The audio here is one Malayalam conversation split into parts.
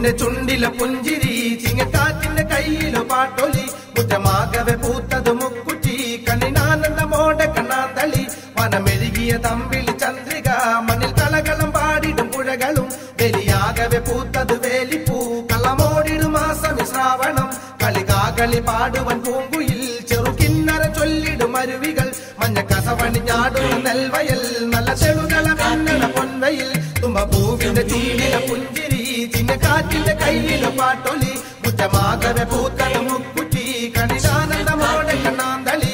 പൂവിന്റെ ചുണ്ടിലെ പുഞ്ചിരി ചിങ്ങക്കാറ്റിന്റെ കയ്യിലോ പാട്ടൊലി മുറ്റമാകവെ പൂത്തത് മുക്കുറ്റി കണ്ണിനാനന്ദമോടെ കണ്ണാന്തളി വനമെഴുകിയ തമ്പിളി ചന്ദ്രിക മണ്ണിൽ കളകളം പാടിടും പുഴകളും വെലിയാകവെ പൂത്തത് വേലിപ്പൂ കള്ളമോടിടും മാസം ശ്രാവണം കളികാകളി പാടുവൻ പൂങ്കുയിൽ ചെറുകിന്നര ചൊല്ലിടും അരുവികൾ മഞ്ഞ കസവണിഞ്ഞാടും നെൽവയൽ നല്ല ചെളുകള കണ്ണട പൊൻവയിൽ തുമ്പ പൂവിന്റെ ചുണ്ടിലെ പുഞ്ചിരി ചിങ്ങക്കാറ്റിന്റെ കയ്യിലെ പാട്ടൊലി മുറ്റമാകവെ പൂത്തത് മുക്കുറ്റി കണ്ണിനാനന്ദമോടെ കണ്ണാന്തളി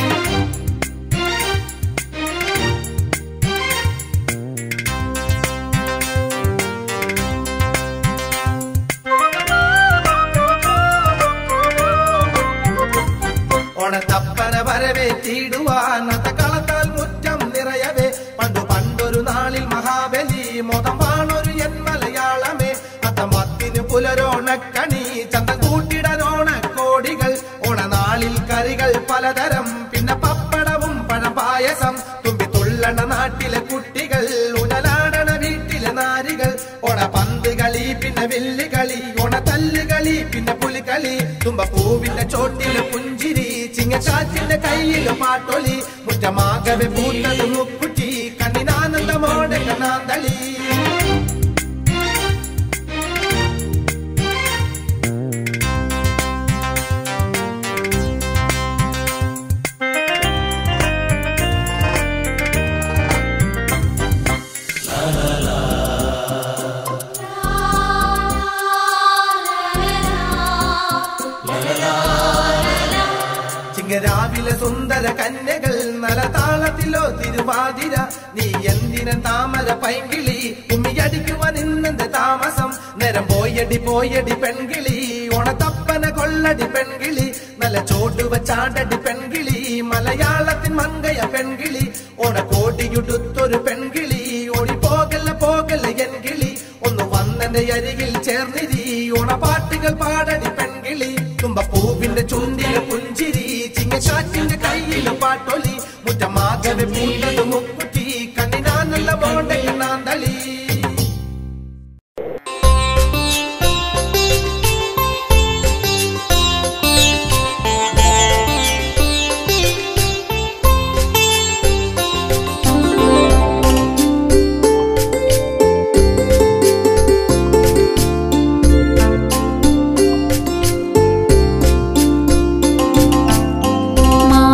ഓണത്തപ്പന വരവേറ്റിടുവാൻ കളത്താൽ മുറ്റം നിറയവേ പണ്ടൊരു നാളിൽ മഹാബലി മോദം വാണൊരു എൻ മലയാളമേ അത്തമത്തിന് പുലരോണക്കണി ചന്തം കൂട്ടിടനോണക്കോടികൾ ഓണനാളിൽ കറികൾ പലതരം പിന്നെ പപ്പടവും പഴപായസം തുമ്പി തുള്ളണ നാട്ടിലെ കുട്ടികൾ ഉണലാടണ വീട്ടിലെ നാരികൾ ഓണപന്ത് കളി പിന്നെ വെല്ലുകളി ഓണത്തല്ലുകളി പിന്നെ പുലികളി തുമ്പ പൂവിന്റെ ചോട്ടിലെ പുഞ്ചിരി ചിങ്ങക്കാറ്റിന്റെ കയ്യിലെ പാട്ടൊലി മുറ്റമാകവെ പൂത്തത് മുക്കുറ്റി കണ്ണിനാനന്ദമോടെ കണ്ണാന്തളി രാവിലെ സുന്ദര കന്യകൾ നലതാളത്തിലോ തിരുവാതിര നീ എന്തിനും താമര പൈങ്കിളി ഉമ്മിയടിക്കുവാൻ ഇന്നെന്റെ താമസം നേരം പോയടി പെൺകിളി ഓണത്തപ്പന കൊള്ളടി പെൺകിളി നല്ല ചോട്ടുവ ചാടടി പെൺകിളി മലയാളത്തിൻ മങ്കയ പെൺകിളി ഓണക്കോടിയുടുത്തൊരു പെൺകിളി പോകല്ല എൻകിളി ഒന്ന് വന്നെന്റെ അരികിൽ ചേർന്നിരി ഓണപ്പാട്ടുകൾ പാടടി പെൺകിളി തുമ്പ പൂവിന്റെ ചുണ്ടിലെ പുഞ്ചിരി ചിങ്ങക്കാറ്റിന്റെ കയ്യിലെ പാട്ടൊലി മുറ്റമാകവെ പൂത്തത് മുക്കുറ്റി കണ്ണിനാനന്ദമോടെ കണ്ണാന്തളി Ma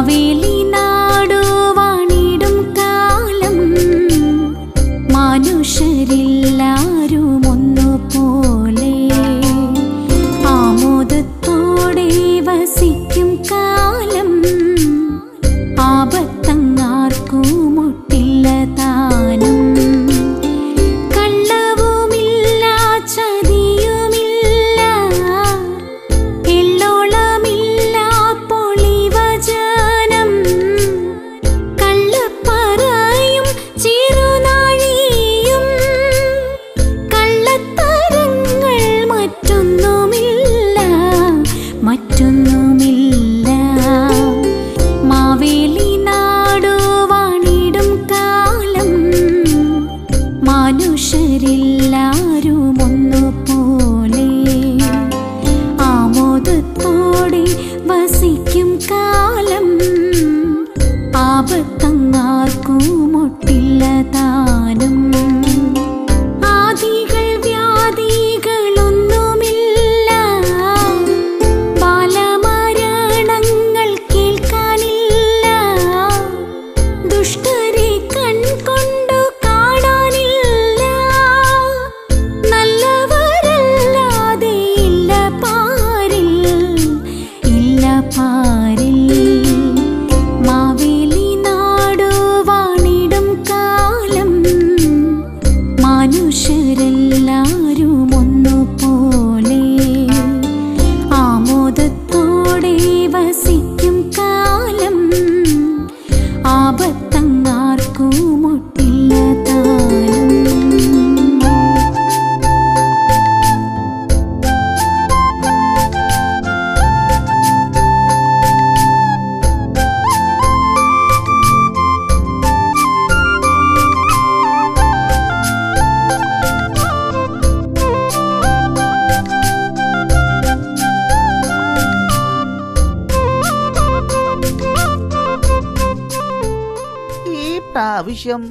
ആവശ്യം.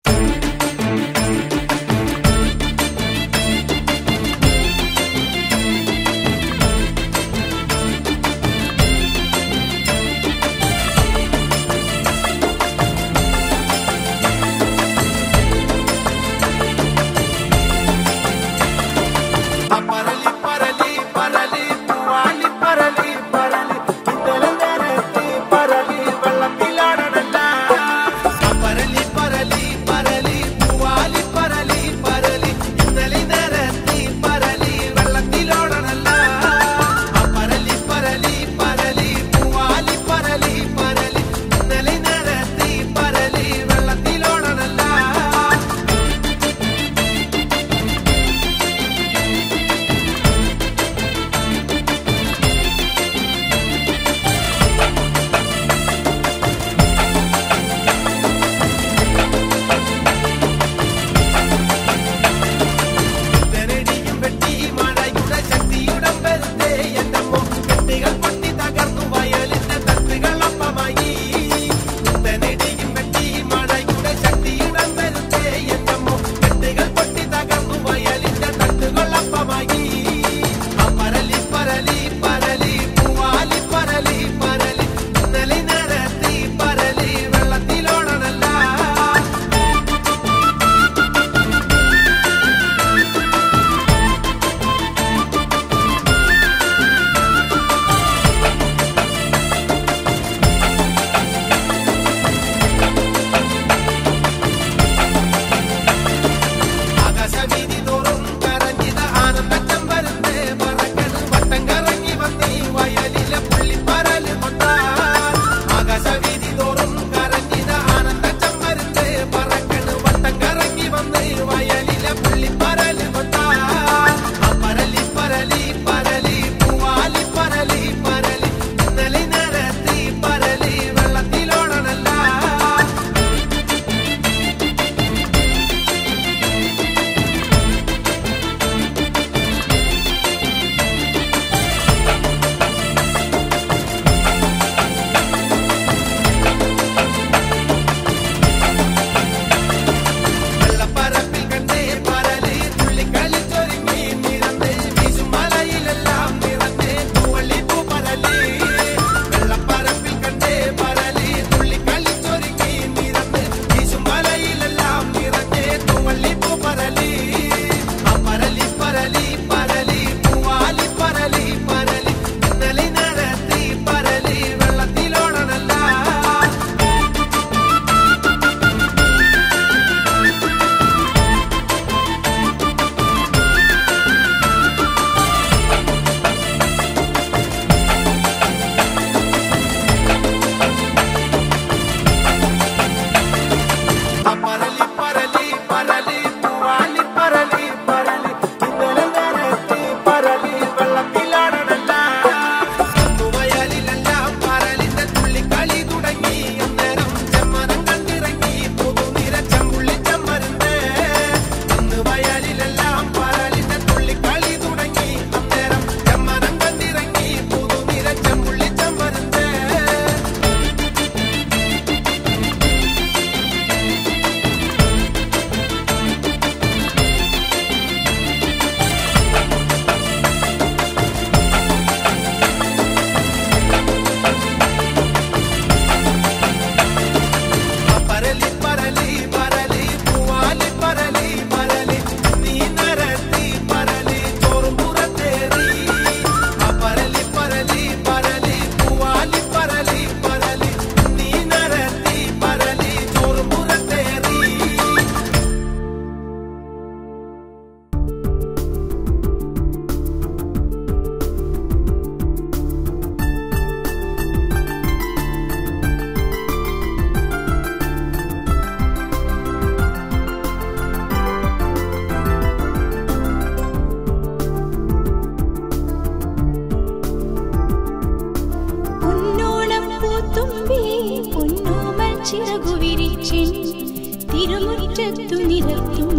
തിരുമുറ്റത്തു നിരത്തും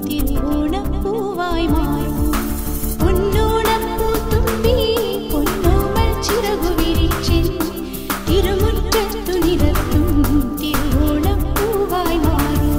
തിരുവോണപ്പൂവായി മാറും. പൊന്നോണപ്പൂത്തുമ്പി പൊന്നോമൽ ചിറകു വിരിച്ചിൻ തിരുമുറ്റത്തു നിരത്തും തിരുവോണപ്പൂവായി മാറും.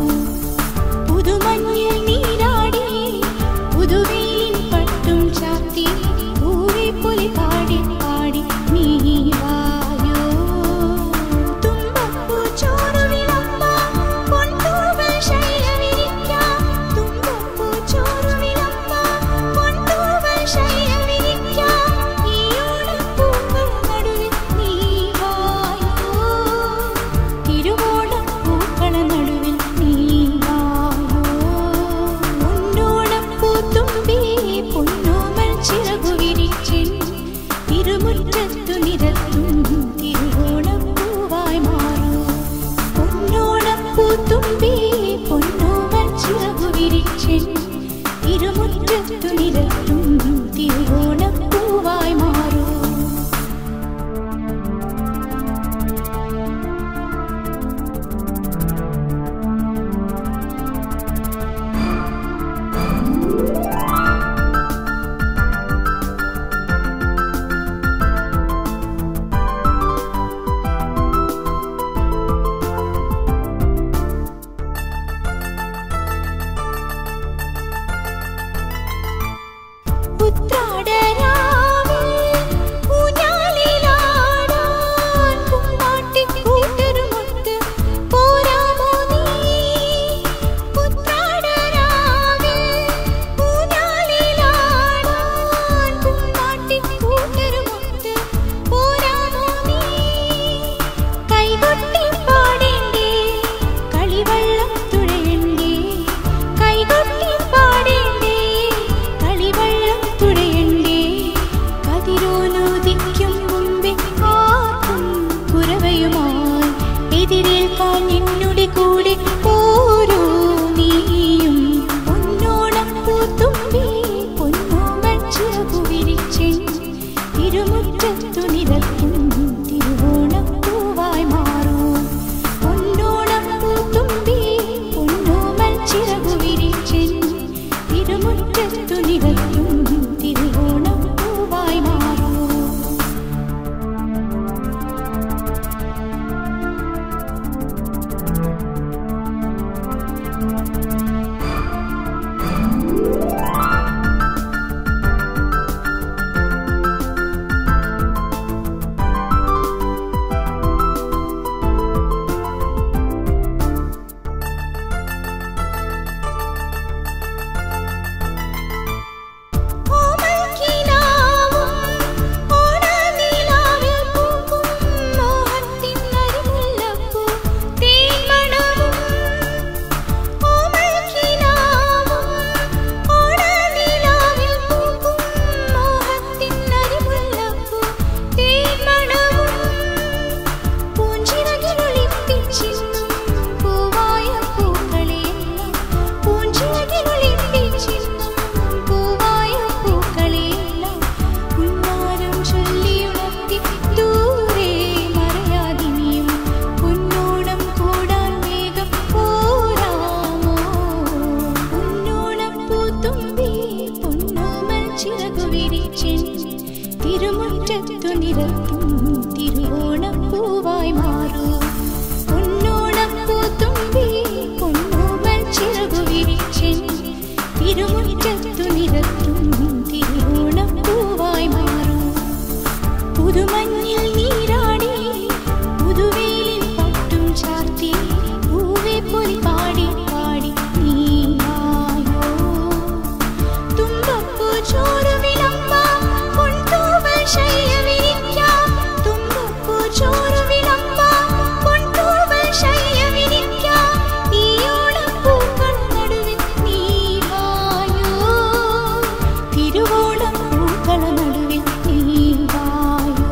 തിരുമുറ്റത്തു നിരത്തും തിരുവോണപ്പൂവായി മാറൂ. പൊന്നോണപ്പൂത്തുമ്പി പൊന്നോമൽ ചിറകു വിരിച്ചെൻ തിരുമുറ്റത്തു നിരത്തും തിരുവോണപ്പൂവായി മാറൂ. പുതുമഞ്ഞിൽ നീരാടി പുതുവേലിൻ പട്ടും ചാർത്തി പൂവെ പൊലി പാടി പാടി നീയായോ. തുമ്പപ്പൂ ചോറ് വിളമ്പാം പൊൻതൂവൽ ശയ്യ വിരിക്കാം. തുമ്പപ്പൂ ചോറ് വിളമ്പാം പൊൻതൂവൽ ശയ്യ വിരിക്കാം. ഈ ഓണപ്പൂക്കൾ നടുവിൽ നീവായോ. തിരുവോണപ്പൂക്കള നടുവിൽ നീവായോ.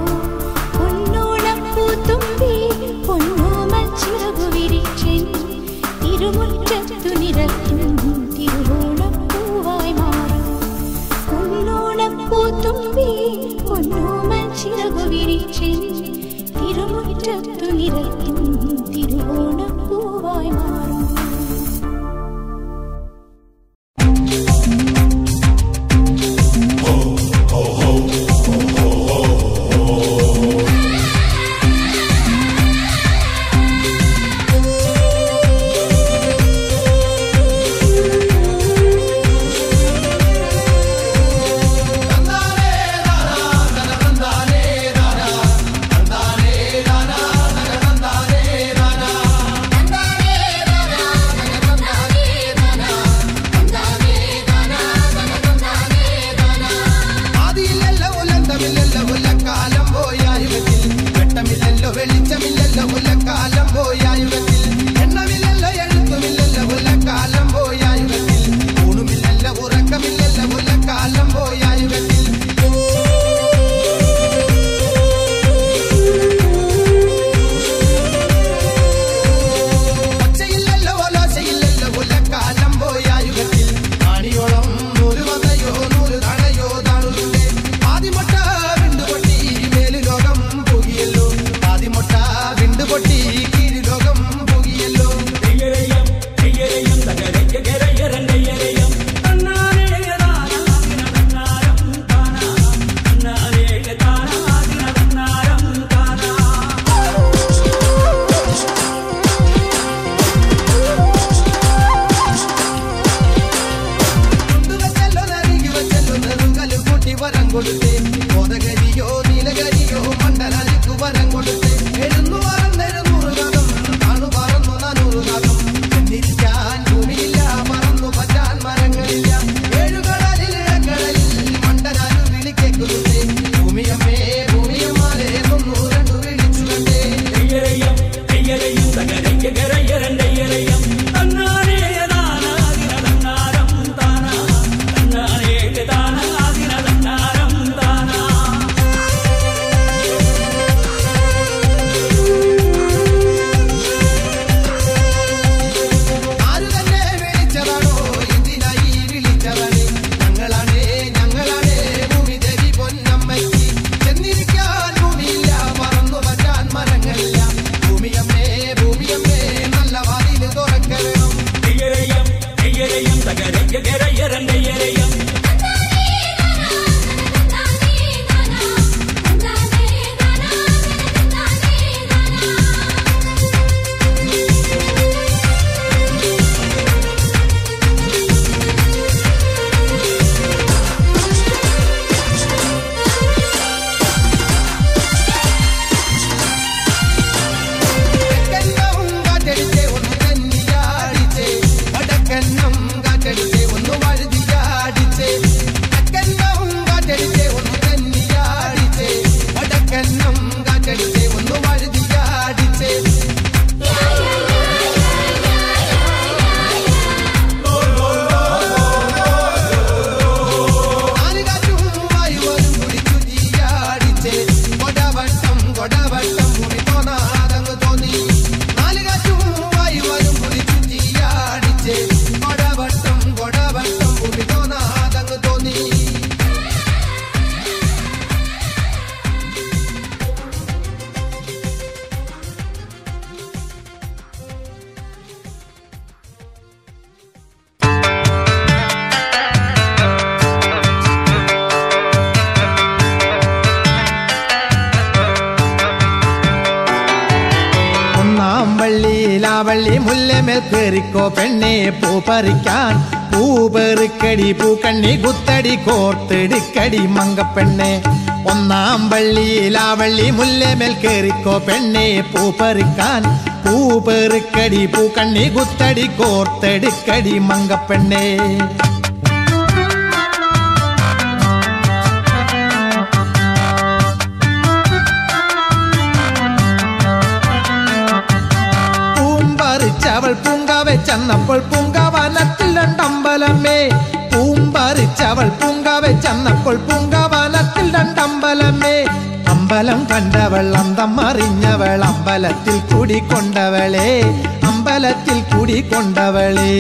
പൊന്നോണപ്പൂത്തുമ്പി പൊന്നോമൽ ചിറകു വിരിച്ചെൻ തിരുമുറ്റത്തു നിരത്തും തിരുവോണപ്പൂവായി മാറും. പൊന്നോണപ്പൂത്തുമ്പി പൊന്നോമൽ ചിറകു വിരിച്ചെൻ തിരുമുറ്റത്തു നിരത്തും തിരുവോണപ്പൂവായി മാറും. ലാവള്ളി മുല്ലമേൽ കേറിക്കോ പെണ്ണെ പൂ പറിക്കാൻ പൂ പെറുക്കടി പൂക്കണ്ണി കുത്തടി കോർത്തെടുക്കടി മങ്കപ്പെണ്ണെ ഒന്നാം വള്ളി ലാവള്ളി മുല്ലമേൽ കേറിക്കോ പെണ്ണെ പൂ പറിക്കാൻ പൂ പെറുക്കടി പൂക്കണ്ണി കുത്തടി കോർത്തെടുക്കടി മങ്കപ്പെണ്ണെ പൂമ്പറിച്ചവൾ പൂങ്കാവെ ചെന്നപ്പോൾ പൂങ്കാവനത്തിൽ രണ്ടമ്പലമേ പൂമ്പറിച്ചവൾ പൂങ്കാവെ ചെന്നപ്പോൾ പൂങ്കാവനത്തിൽ രണ്ടമ്പലമേ അമ്പലം കണ്ടവൾ അന്തം അറിഞ്ഞവൾ അമ്പലത്തിൽ കൂടിക്കൊണ്ടവളെ അമ്പലത്തിൽ കൂടിക്കൊണ്ടവളെ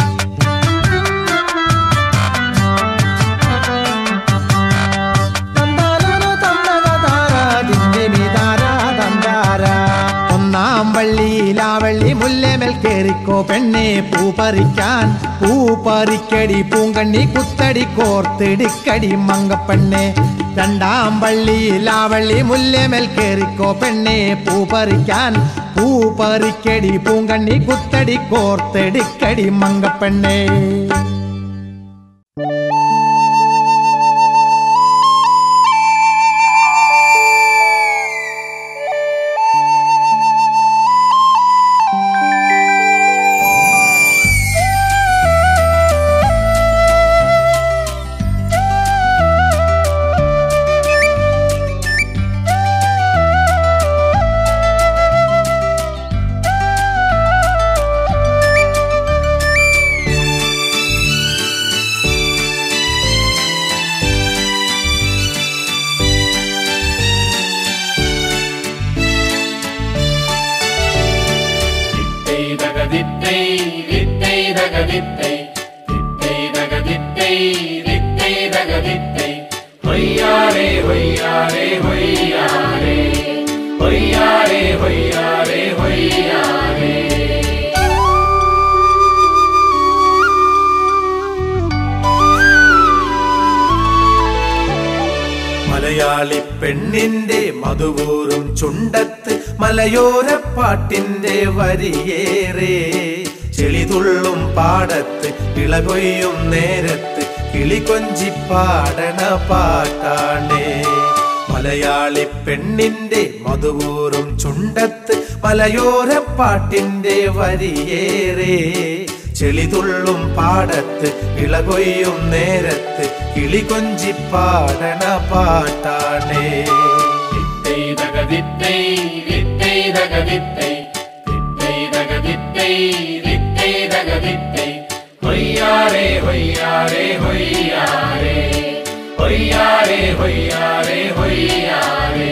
ഒന്നാം വള്ളി ലാവള്ളി മുല്ലമേൽ കേറിക്കോ പെണ്ണെ പൂ പറിക്കാൻ പൂ പറിക്കടി പൂങ്കണ്ണി കുത്തടി കോർത്തെടുക്കടി മങ്കപ്പെണ്ണെ രണ്ടാം വള്ളി ലാവള്ളി മുല്ലമേൽ കേറിക്കോ പെണ്ണെ പൂ പറിക്കാൻ പൂ പറിക്കടി പൂങ്കണ്ണി കുത്തടി കോർത്തെടുക്കടി മങ്കപ്പെണ്ണെ മലയാളി പെണ്ണിന്റെ മധുവൂറും ചുണ്ടത്ത് മലയോരപ്പാട്ടിന്റെ വരിയേറെ ചെളിതുള്ളും പാടത്ത് ഇളകൊയ്യും നേരത്ത് കിളികൊഞ്ചി പാടണ പാട്ടാണേ മലയാളി പെണ്ണിന്റെ മധുവൂറും ചുണ്ടത്ത് മലയോരപ്പാട്ടിന്റെ വരിയേറെ ചെളിതുള്ളും പാടത്ത് ഇളകൊയ്യും നേരത്ത് കിളികൊഞ്ചി പാടണ പാട്ടാണേ ഹൊയ്യാരേ ഹൊയ്യാരേ ഹൊയ്യാരേ ഹൊയ്യാരേ ഹൊയ്യാരേ ഹൊയ്യാരേ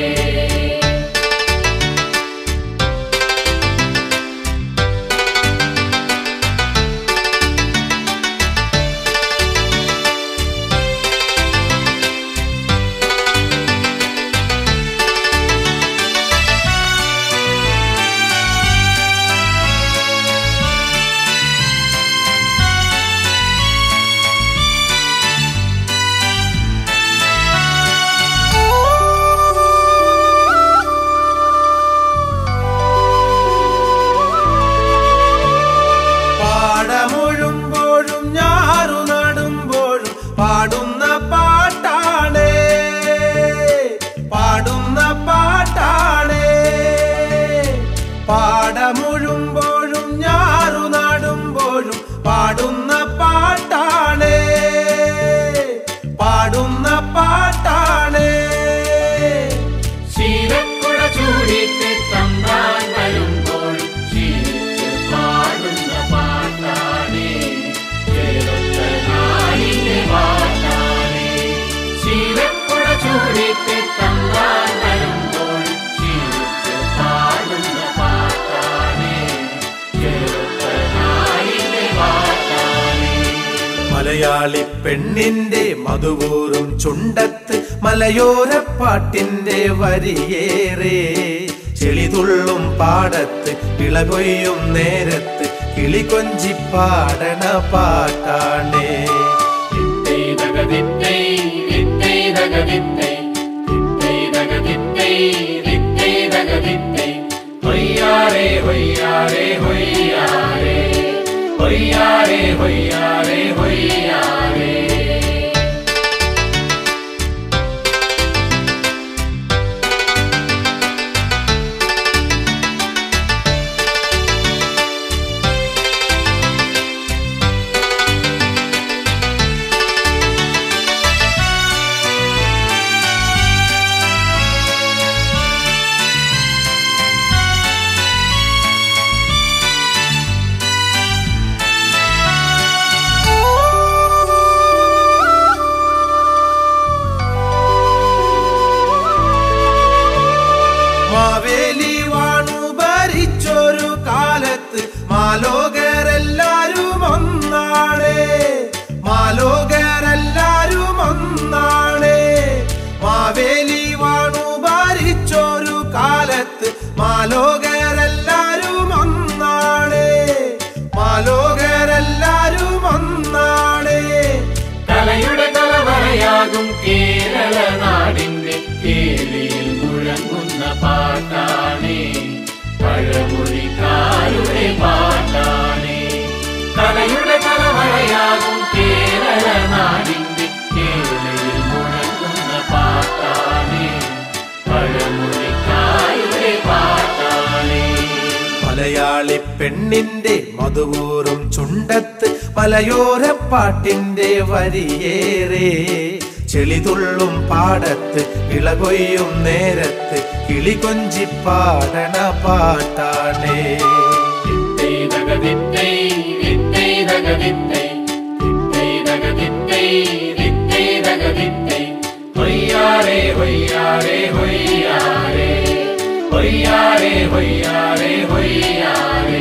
പാടമുഴുമ്പോഴും ഞാറു നടുമ്പോഴും പാടുന്ന പാട്ടാണേ പാടുന്ന പാട്ടാണേ ശീലക്കുട ചൂടിട്ട് തമ്പാൻ വരുമ്പോൾ ശീലിച്ച് പാടുന്ന പാട്ടാണേ നാടിന്റെ പാട്ടാണേ ശീലക്കുട ചൂടിട്ട് തമ്പാൻ വരുമ്പോൾ ശീലിച്ച് പാടുന്ന മലയാളി പെണ്ണിന്റെ മധുവൂറും ചുണ്ടത്ത് മലയോരപ്പാട്ടിന്റെ വരിയേറെ ചെളിതുള്ളും പാടത്ത് ഇളകൊയ്യും നേരത്ത് കിളികൊഞ്ചി പാടണ പാട്ടാണേ ഹൊയ്യാ ഹൊയ്യാരേ ഹൊയ്യാരേ ഹൊയ്യാരേ ഹൊയ്യാരേ ഹൊയ്യാരേ ഹൊയ്യാരേ. മാവേലി വാണു ഭരിച്ചൊരു കാലത്ത് മാലോകരെല്ലാരും ഒന്നാണേ, മാലോകരെല്ലാരും ഒന്നാണേ. മാവേലി വാണു ഭരിച്ചൊരു കാലത്ത് മാലോകരെല്ലാരും ഒന്നാണേ, മാലോകരെല്ലാരും ഒന്നാണേ. കലയുടെ കലവറയാകും കേരള നാടിന്റെ കേളിയിൽ മുഴങ്ങുന്ന പാട്ടാണേ, പഴമൊഴിക്കാരുടെ പാട്ടാണേ. കലയുടെ കലവറയാകും കേരള നാടിന്റെ കേളിയിൽ മുഴങ്ങുന്ന പാട്ടാണേ, പഴമൊഴിക്കാരുടെ പാട്ടാണേ. മലയാളി പെണ്ണിന്റെ മധുവൂറും ചുണ്ടത്ത് മലയോരപ്പാട്ടിന്റെ വരിയേറെ, ചെളിതുള്ളും പാടത്ത് ഇളകൊയ്യും നേരത്ത് കിളികൊഞ്ചി പാടണ പാട്ടാണേ. ഹൊയ്യാരേ ഹൊയ്യാരേ ഹൊയ്യാരേ ഹൊയ്യാരേ ഹൊയ്യാരേ ഹൊയ്യാരേ.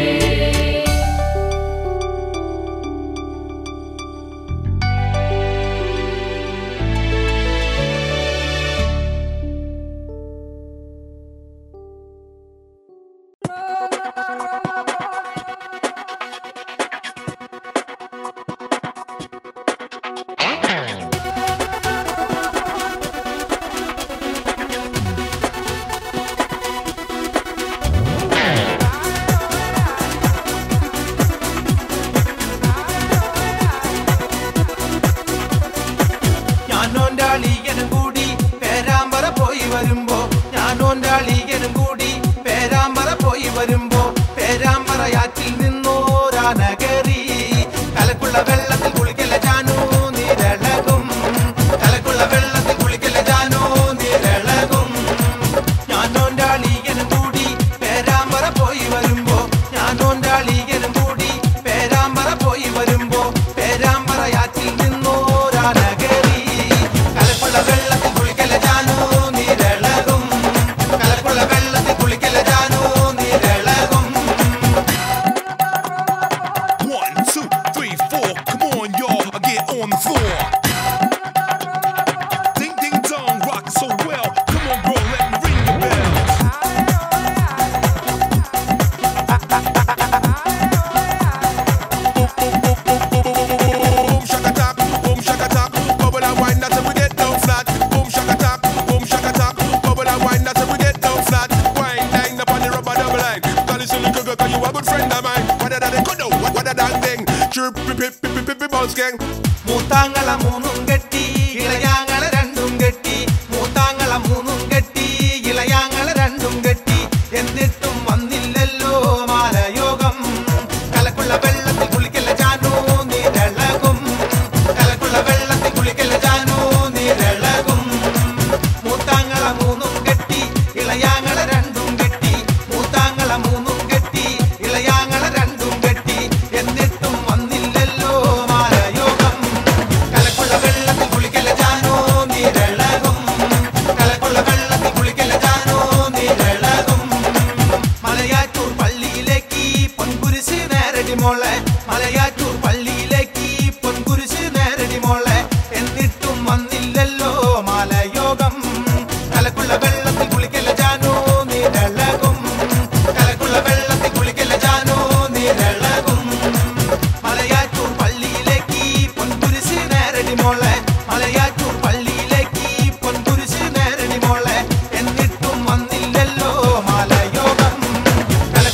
ഞാനോന്റാളിയനും കൂടി പേരാമ്പറ പോയി വരുമ്പോ, ഞാനോന്റാളിയനും കൂടി പേരാമ്പറ പോയി വരുമ്പോ, പേരാമ്പറയാറ്റിൽ നിന്നോരാനകറി കലക്കുള്ള വെള്ളത്തിൽ കുളിക്കല ജാനു നീരളകും, കലക്കുള്ള വെള്ളത്തിൽ കുളിക്കല ജാനു നീരളകും. ഞാനോന്റാളിയനും കൂടി പേരാമ്പറ പോയി വരുമ്പോ, ഞാനോന്റാളിയനും കൂടി പേരാമ്പറ പോയി വരുമ്പോ, പേരാമ്പറയാറ്റിൽ നിന്നോരാനകറി കലക്കുള്ള വെള്ളത്തിൽ കുളിക്കല ജാനു നീരളകും, കലക്കുള്ള വെള്ളത്തിൽ കുളിക്കല Janu നീരളകും. 1, 2, 3, 4, come on y'all, I get on the floor. Ding ding dong, rock so well. Come on bro, let me ring the bell. Boom shaka tap, bubble and wine until we get down flat. Boom shaka tap, bubble and wine until we get down flat. Wine line up on the rubber double line. Call you silly girl, cause you a good friend of mine. What a da could do, what a dang ding. Chirp, pip, pip, pip, pip, pip, bounce gang. മൂത്താങ്ങള മൂന്നും കെട്ടി ഇളയാങ്ങള രണ്ടും കെട്ടി, മൂത്താങ്ങള മൂന്നും കെട്ടി ഇളയാങ്ങള രണ്ടും കെട്ടി, എന്നിട്ടും വന്നില്ലല്ലോ മാലയോഗം. കലക്കുള്ള വെള്ളത്തിൽ കുളിക്കല ജാനു നീരളകും, കലക്കുള്ള വെള്ളത്തിൽ കുളിക്കല ജാനു നീരളകും. മൂത്താങ്ങള മൂന്നും കെട്ടി ഇളയാങ്ങള രണ്ടും കെട്ടി, മൂത്താങ്ങള മൂന്നും കെട്ടി ഇളയാങ്ങള രണ്ടും കെട്ടി, എന്നിട്ടും വന്നില്ലല്ലോ മാലയോഗം. കലക്കുള്ള വെള്ളത്തിൽ കുളിക്കല ജാനു നീരളകും, കലക്കുള്ള വെള്ളത്തിൽ കുളിക്കല ജാനു നീരളകും. മലയാറ്റൂർ പള്ളിയിലേക്ക് പൊൻകുരിശ് നേരടി മോളെ, മലയാറ്റൂർ പള്ളിയിലേക്ക് പൊൻകുരിശ് നേരടി മോളെ, എന്നിട്ടും വന്നില്ലല്ലോ മാലയോഗം. കലക്കുള്ള വെള്ളത്തിൽ കുളിക്കല ജാനു നീരളകും, കലക്കുള്ള വെള്ളത്തിൽ കുളിക്കല ജാനു നീരളകും. മലയാറ്റൂർ പള്ളിയിലേക്ക് പൊൻകുരിശ് നേരടി മോളെ, മലയാറ്റൂർ പള്ളിയിലേക്ക് പൊൻകുരിശ് നേരടി മോളെ, എന്നിട്ടും വന്നില്ലല്ലോ മാലയോഗം.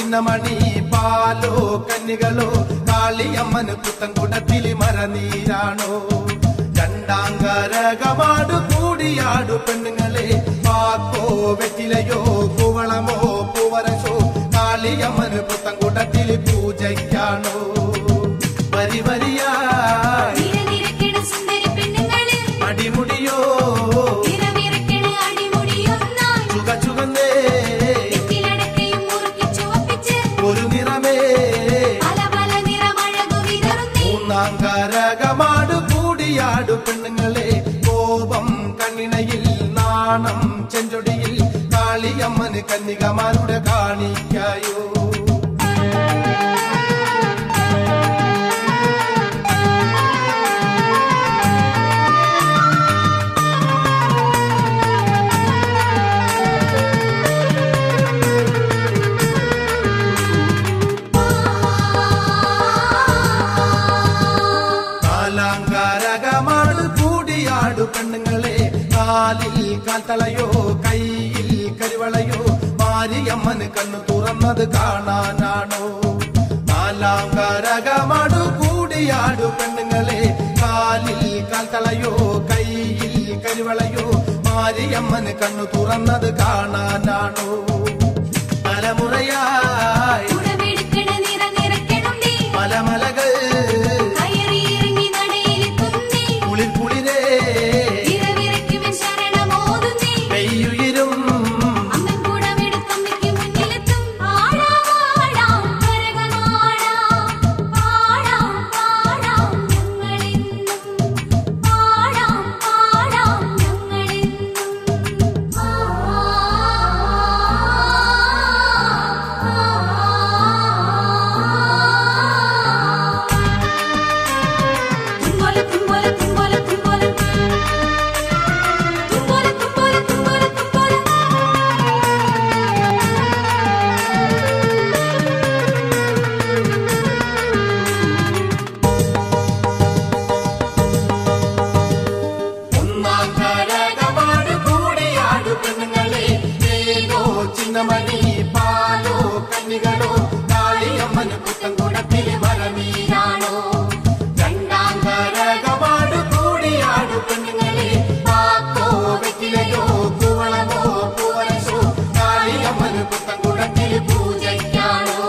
ചിന്നമണി പാലോ കന്നികളോ കാളിയമ്മന് പുത്തൻകുടത്തിലി മരനീരാണോ രണ്ടാങ്കരകമാട് കൂടിയാടു പെണ്ണുങ്ങളെ പാക്കോ വെറ്റിലയോ കുവളമോ പൂവരശോ കാളിയമ്മന് പുത്തൻകുടത്തിലി പൂജയ്ക്കാണോ വരി വരിയായി അടിമുടിയോ ചുക ചുകന്നേ ഒരു നിറമേ മൂന്നാങ്കരകമാട് കൂടിയാടു പെണ്ണുങ്ങളെ കോപം കണ്ണിണയിൽ നാണം ചെഞ്ചൊടിയിൽ കാളിയമ്മന് കന്യകമാരുടെ കാണിക്കായോ പെണ്ണുങ്ങളെ കാലിൽ കാൽത്തളയോ കയ്യിൽ കരിവളയോ മാരിയമ്മന് കണ്ണു തുറന്നത് കാണാനാണോ നാലാങ്കരകമാടു കൂടിയാടു പെണ്ണുങ്ങളെ കാലിൽ കാൽത്തളയോ കയ്യിൽ കരിവളയോ മാരിയമ്മന് കണ്ണു തുറന്നത് കാണാനാണോ തലമുറയായി മലമലകൾ ചിന്നമണി പാലോ കന്നികളോ കാളിയമ്മന് പുത്തൻകുടത്തിലെ മരനീരാണോ രണ്ടാങ്കരകമാട് കൂടിയാടു പെണ്ണുങ്ങളെ പാക്കോ വെറ്റിലയോ കുവളമോ പൂവരശോ കാളിയമ്മന് പുത്തൻകുടത്തിലെ പൂജയ്ക്കാണോ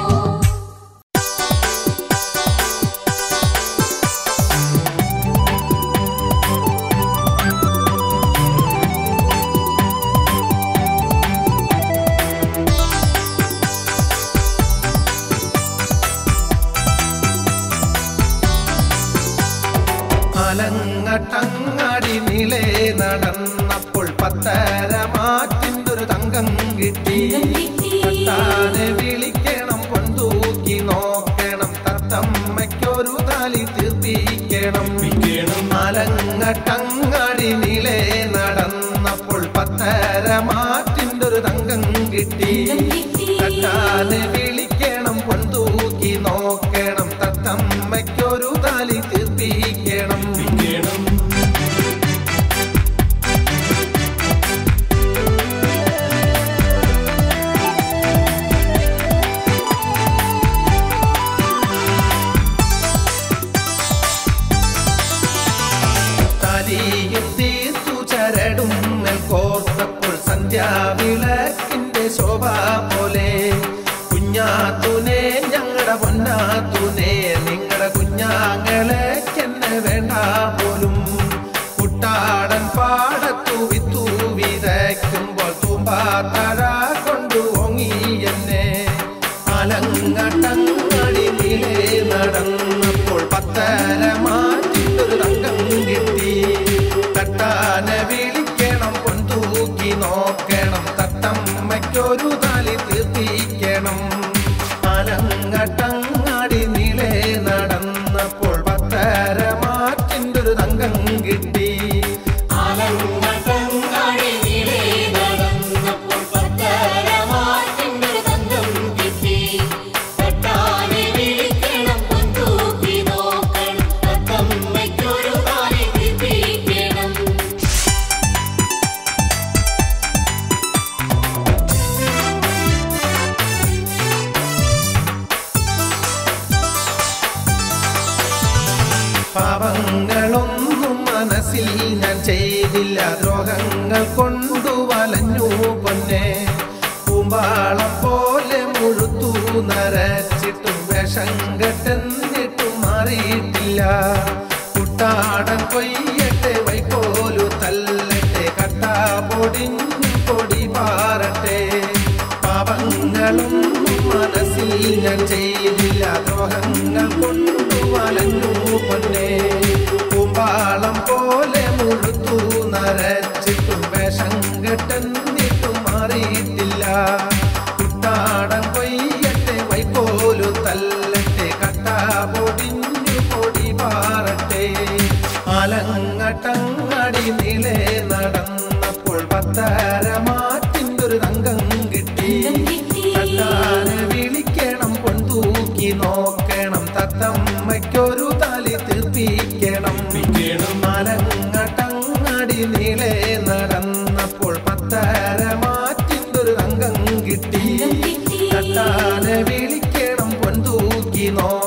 അലങ്ങട്ടങ്ങാടി നീളെ നടന്നപ്പോൾ പത്തര മാറ്റിന്റൊരു തങ്കം കിട്ടി തട്ടാനെ വിളിക്കണം പൊന്തൂക്കി നോക്കണം തത്തമ്മയ്ക്കൊരു താലി തീർപ്പിക്കണം അലങ്ങട്ടങ്ങാടി നീളെ നടന്നപ്പോൾ പത്തര മാറ്റിന്റൊരു തങ്കം കിട്ടി തട്ടാനെ വിളിക്കണം പൊന്തൂക്കി നോക്കണം തത്തമ്മയ്ക്കൊരു താലി തീർപ്പിക്കണം ചരടും കോർത്തപ്പോൾ സന്ധ്യാവിളക്കിന്റെ ശോഭ പോലെ കുഞ്ഞാത്തൂനെ ഞങ്ങളുടെ പൊന്നാത്തൂനെ നിങ്ങളുടെ കുഞ്ഞാങ്ങളെക്കെന്നെ വേണ്ട പോലും കുട്ടാടൻ പാടത്തു വിത്തു വിതയ്ക്കുമ്പോൾ തൂമ്പാത്തഴ കൊണ്ടു ഓങ്ങി എന്നെ അലങ്ങട്ടങ്ങടി നീളെ നടന്നപ്പോൾ പത്തര മാറ്റിട്ടൊരു തങ്കം കിട്ടി തട്ടാനെ വിളിക്കണം പൊന്തൂക്കി നോക്കണം തത്തമ്മയ്ക്കൊരു താലി തീർത്തിക്കണം അലങ്ങട്ടങ്ങാടി നീളെ നടന്നപ്പോൾ പത്തര മാറ്റിന്റെ ഒരു തങ്കം കിട്ടി അലങ്ങ മനസ്സിൽ ഞാൻ ചെയ്തില്ല ദ്രോഹങ്ങൾ കൊണ്ടു വലഞ്ഞു പൊന്നെ പൂമ്പാളം പോലെ മുഴുത്തു നരച്ചിട്ടും വിഷം കെട്ടെന്നിട്ടും മാറിയിട്ടില്ല കുട്ടാടൻ കൊയ്യട്ടെ വൈക്കോലു തല്ലട്ടെ കട്ട പൊടിഞ്ഞു പൊടി പാറട്ടെ പാപങ്ങളും മനസ്സിൽ ഞാൻ ചെയ്തില്ല ദ്രോഹങ്ങൾ കൊണ്ടു വലഞ്ഞു പൊന്നെ പൂമ്പാളം പോലെ മുഴുത്തു നരച്ചിട്ടും വിഷം കെട്ടെന്നിട്ടും മാറിയിട്ടില്ല കുട്ടാടൻ കൊയ്യട്ടെ വൈക്കോലു തല്ലട്ടെ കട്ട പൊടിഞ്ഞു പൊടി പാറട്ടെ ആലങ്ങട്ടങ്ങടി നീളെ നടന്നപ്പോൾ പത്തര മാറ്റിൻ്റൊരു തങ്കം കിട്ടി തട്ടാനെ വിളിക്കണം പൊൻതൂക്കി നോക്കണം തത്തമ്മയ്ക്കൊരു താലി തീർപ്പിക്കണം ആലങ്ങട്ടങ്ങടി നീളെ നടന്നപ്പോൾ പത്തര മാറ്റിൻ്റൊരു തങ്കം കിട്ടി തട്ടാനെ വിളിക്കണം പൊൻതൂക്കി നോക്കണം